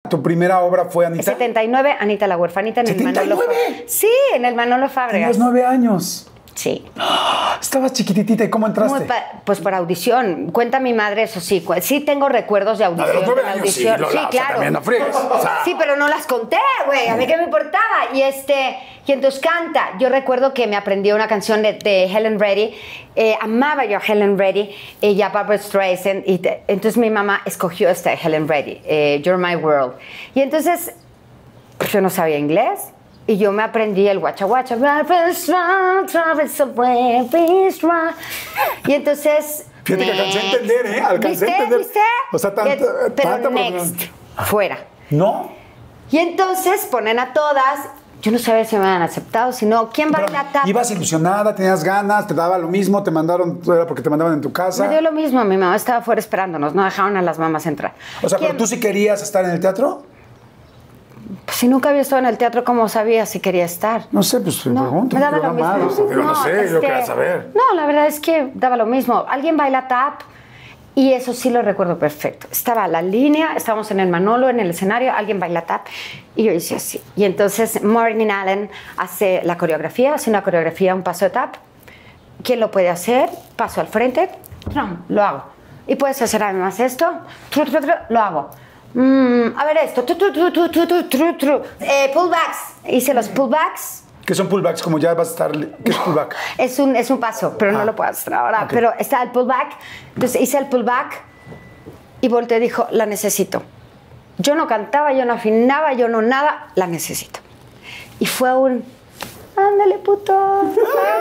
¿Tu primera obra fue Anita? 79, Anita la huerfanita en el Manolo Fábregas. Sí, en el Manolo Fábregas. Tenías 9 años. Sí. Estabas chiquititita. ¿Y cómo entraste? Pues por audición. Cuenta mi madre, eso sí. Sí tengo recuerdos de audición. De los 9 años, sí, Lola, sí, claro. También no friegues. O sea, sí, pero no las conté, güey. A mí qué me importaba. Y entonces canta. Yo recuerdo que me aprendí una canción de Helen Reddy. Amaba yo a Helen Reddy y a Barbra Streisand. Entonces mi mamá escogió esta de Helen Reddy, You're My World. Y entonces, pues yo no sabía inglés. Y yo me aprendí el guacha guacha. Y entonces... Fíjate que alcancé a entender, ¿eh? Alcancé a entender. ¿Viste? O sea, pero next, fuera. ¿No? Y entonces ponen a todas... Yo no sabía si me habían aceptado, sino ¿quién baila tap? ¿Ibas ilusionada, tenías ganas, te daba lo mismo, te mandaron, era porque te mandaban en tu casa? Me dio lo mismo, mi mamá estaba afuera esperándonos, no dejaron a las mamás entrar. O sea, ¿pero tú sí querías estar en el teatro? Pues si nunca había estado en el teatro, ¿cómo sabía si quería estar? No sé, pues te pregunto. Me daba lo mismo. No sé, yo quería saber. No, la verdad es que daba lo mismo. Alguien baila tap y eso sí lo recuerdo perfecto. Estaba la línea, estábamos en el Manolo, en el escenario, alguien baila tap y yo hice así. Y entonces Maureen Allen hace la coreografía, hace una coreografía, un paso de tap. ¿Quién lo puede hacer? Paso al frente, lo hago. Y puedes hacer además esto, lo hago. A ver esto. Pullbacks. Hice los pullbacks. ¿Qué son pullbacks? Como ya vas a estar... ¿Qué es pullback? Es un paso, pero no lo puedo hacer ahora. Okay. Pero está el pullback. Entonces hice el pullback y volteé y dijo, la necesito. Yo no cantaba, yo no afinaba, yo no nada, la necesito. Y fue un... Ándale, puto.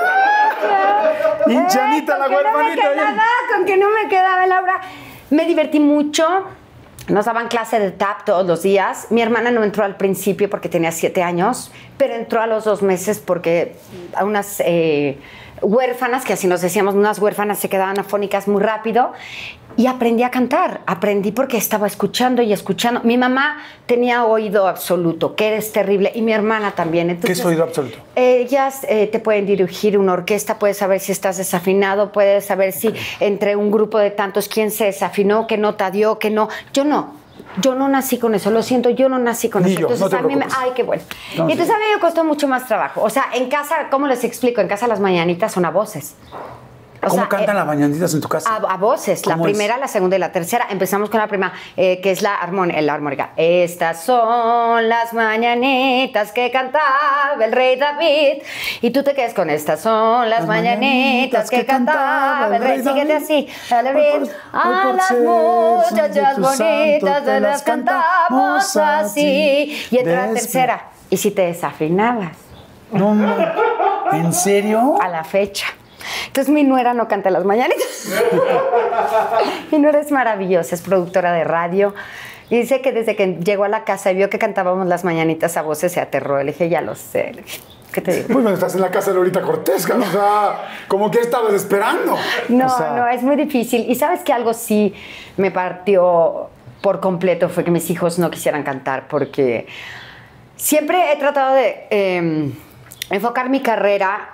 Hinchanita la huerfanita. Con que no me quedaba la obra. Me divertí mucho. Nos daban clase de tap todos los días. Mi hermana no entró al principio porque tenía 7 años, pero entró a los 2 meses porque a unas huérfanas, que así nos decíamos, unas huérfanas se quedaban afónicas muy rápido. Y aprendí a cantar. Aprendí porque estaba escuchando y escuchando. Mi mamá tenía oído absoluto, que es terrible, y mi hermana también. Entonces, ¿qué es oído absoluto? Ellas te pueden dirigir una orquesta, puedes saber si estás desafinado, puedes saber si entre un grupo de tantos quién se desafinó, qué nota dio, qué no. Yo no nací con eso, lo siento, yo no nací con eso. Entonces a mí ay, qué bueno. Y entonces a mí me costó mucho más trabajo. O sea, en casa, ¿cómo les explico? En casa las mañanitas son a voces. ¿Cómo cantan las mañanitas en tu casa? A voces, la primera, la segunda y la tercera. Empezamos con la primera, que es la armónica. Estas son las mañanitas que cantaba el rey David. Y tú te quedas con estas son las mañanitas que cantaba el rey. Síguete así. A las muchachas bonitas te las cantamos así. Y entra la tercera. ¿Y si te desafinabas? No, ¿en serio? A la fecha. Entonces mi nuera no canta las mañanitas. Mi nuera es maravillosa, es productora de radio. Y dice que desde que llegó a la casa y vio que cantábamos las mañanitas a voces se aterró. Le dije, ya lo sé. Le dije, ¿qué te digo? Pues bueno, estás en la casa de Lolita Cortés, o sea, ¿cómo que estabas esperando? No, o sea... no, es muy difícil. Y ¿sabes que algo sí me partió por completo? Fue que mis hijos no quisieran cantar porque siempre he tratado de enfocar mi carrera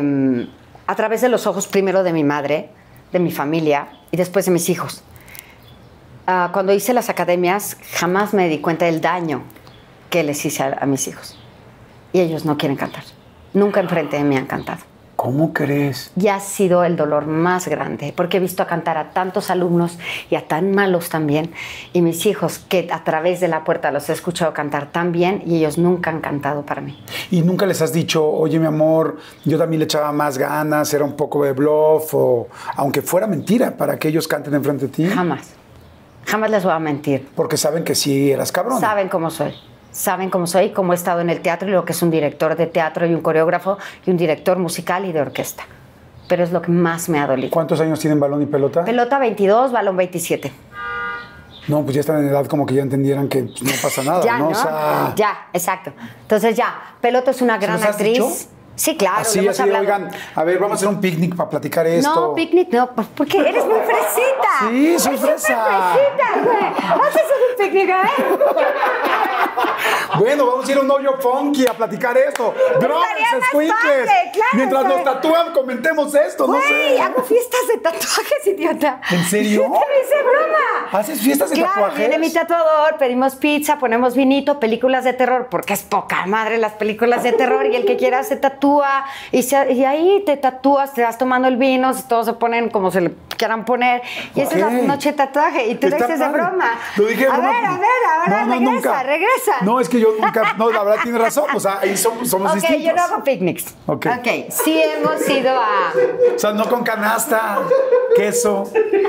a través de los ojos primero de mi madre, de mi familia y después de mis hijos. Cuando hice las academias jamás me di cuenta del daño que les hice a mis hijos. Y ellos no quieren cantar. Nunca enfrente de mí han cantado. ¿Cómo crees? Y ha sido el dolor más grande, porque he visto a cantar a tantos alumnos y a tan malos también. Y mis hijos, que a través de la puerta los he escuchado cantar tan bien y ellos nunca han cantado para mí. ¿Y nunca les has dicho, oye, mi amor, yo también le echaba más ganas, era un poco de bluff, o aunque fuera mentira, para que ellos canten enfrente de ti? Jamás. Jamás les voy a mentir. Porque saben que sí eras cabrón. Saben cómo soy. Saben cómo soy, cómo he estado en el teatro y lo que es un director de teatro y un coreógrafo y un director musical y de orquesta. Pero es lo que más me ha dolido. ¿Cuántos años tienen Balón y Pelota? Pelota 22, Balón 27. No, pues ya están en edad como que ya entendieran que no pasa nada, ya, ¿no? O sea... Ya, exacto. Entonces ya, Pelota es una gran actriz. ¿Dicho? Sí, claro. Así, oigan, a ver, vamos a hacer un picnic para platicar esto. No, picnic no, porque eres muy fresita. Sí, soy fresa. Fresita, güey. Vamos a hacer un picnic, ¿eh? Bueno, vamos a ir a un hoyo funky a platicar esto. Drones, squinkles. Claro, Mientras nos tatúan, comentemos esto, no Güey, sé. hago fiestas de tatuajes, idiota. ¿En serio? Te hice broma. ¿Haces fiestas de Claro, tatuajes? viene mi tatuador, pedimos pizza, ponemos vinito, películas de terror, porque es poca madre las películas de terror y el que quiera se tatúa y ahí te tatúas, te vas tomando el vino, todos se ponen como se le quieran poner y esa es la noche de tatuaje y tú lo Está dices de padre. broma. Lo dije de a broma. ver, ahora No, nunca. regresa. No, es que yo nunca, no, la verdad tiene razón, o sea, ahí somos distintos. Ok, yo no hago picnics. Ok. Sí hemos ido a... O sea, no con canasta, queso.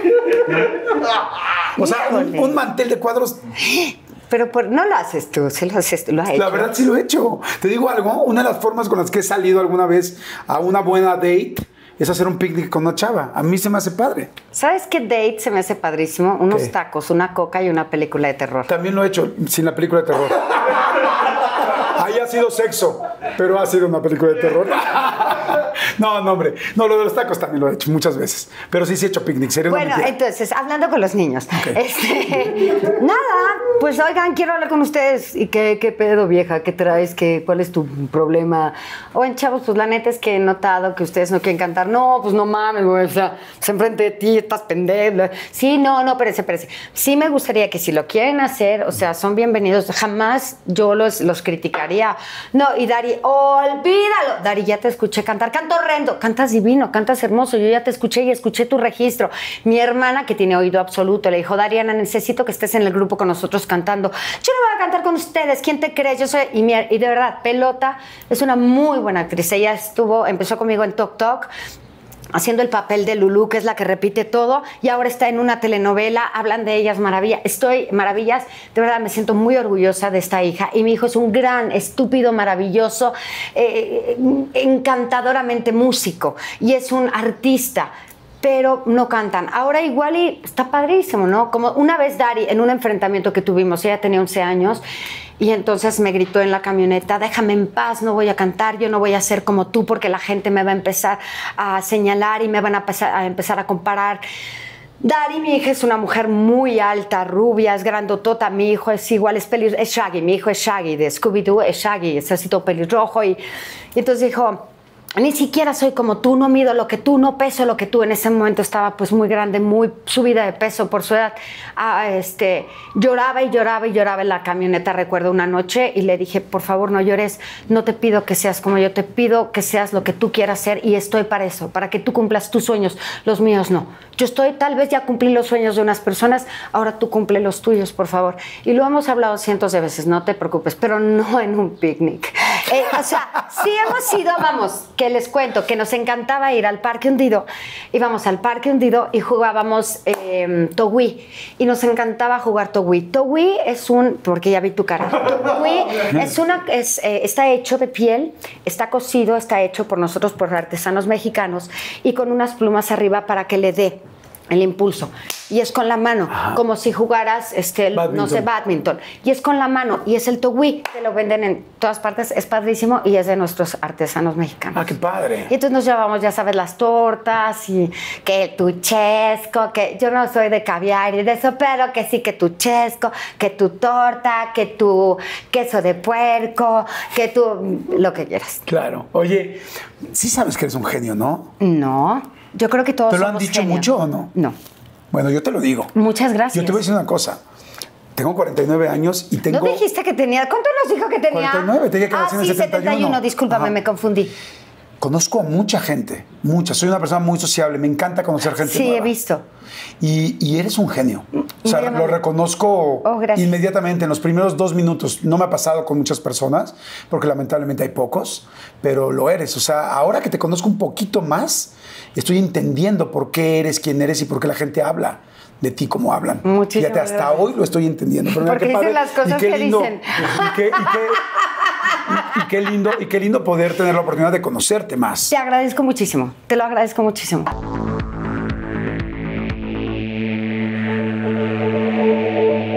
O sea, un mantel de cuadros. Pero no lo haces tú, se lo haces tú, lo has hecho. La verdad sí lo he hecho. Te digo algo, una de las formas con las que he salido alguna vez a una buena date es hacer un picnic con una chava. A mí se me hace padre. ¿Sabes qué date se me hace padrísimo? Unos tacos, una coca y una película de terror. También lo he hecho sin la película de terror. Ahí ha sido sexo, pero ha sido una película de terror. No, hombre. No, lo de los tacos también lo he hecho muchas veces. Pero sí he hecho picnic. Sería una Bueno, mentira. entonces, hablando con los niños. Okay. Nada, pues oigan, quiero hablar con ustedes. ¿Y qué pedo, vieja? ¿Qué traes? ¿Cuál es tu problema? Oigan, chavos, pues la neta es que he notado que ustedes no quieren cantar. No, pues no mames, güey. O sea, pues enfrente de ti estás pendejo. Sí, no, espérese. Sí me gustaría que si lo quieren hacer, o sea, son bienvenidos. Jamás yo los criticaría. No, y Dari, olvídalo. Dari, ya te escuché cantar. Canto horrendo. Cantas divino, cantas hermoso. Yo ya te escuché y escuché tu registro. Mi hermana, que tiene oído absoluto, le dijo, Dariana, necesito que estés en el grupo con nosotros cantando. Yo no voy a cantar con ustedes. ¿Quién te crees? Yo soy... Y de verdad, Pelota es una muy buena actriz. Ella empezó conmigo en Tok Tok, haciendo el papel de Lulú, que es la que repite todo, y ahora está en una telenovela, hablan de ellas maravillas, de verdad me siento muy orgullosa de esta hija, y mi hijo es un gran, estúpido, maravilloso, encantadoramente músico, y es un artista, pero no cantan. Ahora igual y está padrísimo, ¿no? Como una vez Dari, en un enfrentamiento que tuvimos, ella tenía 11 años, y entonces me gritó en la camioneta, déjame en paz, no voy a cantar, yo no voy a ser como tú porque la gente me va a empezar a señalar y me van a empezar a comparar. Dari, mi hija, es una mujer muy alta, rubia, es grandotota. Mi hijo es igual, es Shaggy. Mi hijo es Shaggy, de Scooby-Doo es Shaggy, es así todo pelirrojo. Y entonces dijo, ni siquiera soy como tú, no mido lo que tú, no peso lo que tú. En ese momento estaba pues muy grande, muy subida de peso por su edad. Lloraba en la camioneta, recuerdo una noche, y le dije, por favor no llores, no te pido que seas como yo, te pido que seas lo que tú quieras ser y estoy para eso, para que tú cumplas tus sueños, los míos no. Yo tal vez ya cumplí los sueños de unas personas, ahora tú cumple los tuyos, por favor. Y lo hemos hablado cientos de veces, no te preocupes, pero no en un picnic. O sea, sí hemos ido, vamos, que les cuento, que nos encantaba ir al Parque Hundido. Íbamos al Parque Hundido y jugábamos Togui. Y nos encantaba jugar Togui. Togui es porque ya vi tu cara. Togui está hecho de piel, está cosido, está hecho por nosotros, por artesanos mexicanos, y con unas plumas arriba para que le dé el impulso. Y es con la mano, como si jugaras, no sé, badminton. Y es con la mano, y es el Togui, que lo venden en todas partes, es padrísimo, y es de nuestros artesanos mexicanos. ¡Ah, qué padre! Y entonces nos llevamos, ya sabes, las tortas, y que tu chesco, que yo no soy de caviar y de eso, pero que sí, que tu chesco, que tu torta, que tu queso de puerco, que tu... lo que quieras. Claro. Oye, sí sabes que eres un genio, ¿no? No, yo creo que todos ¿Te lo somos han dicho genios. mucho o no? No. Bueno, yo te lo digo. Muchas gracias. Yo te voy a decir una cosa. Tengo 49 años y tengo... ¿No dijiste que tenía? ¿Cuánto nos dijo que tenía? 49, te dije que nací en el 71. Discúlpame, me confundí. Conozco a mucha gente, mucha. Soy una persona muy sociable, me encanta conocer gente Sí, nueva. he visto. Y eres un genio. O sea, Muy lo reconozco gracias. inmediatamente en los primeros 2 minutos. No me ha pasado con muchas personas, porque lamentablemente hay pocos, pero lo eres. O sea, ahora que te conozco un poquito más, estoy entendiendo por qué eres quien eres y por qué la gente habla de ti como hablan. Muchísimas Fíjate, hasta gracias. hoy lo estoy entendiendo. Pero mira, Porque qué padre, dicen las cosas y qué que lindo, dicen. Y qué lindo poder tener la oportunidad de conocerte más. Te agradezco muchísimo. Te lo agradezco muchísimo.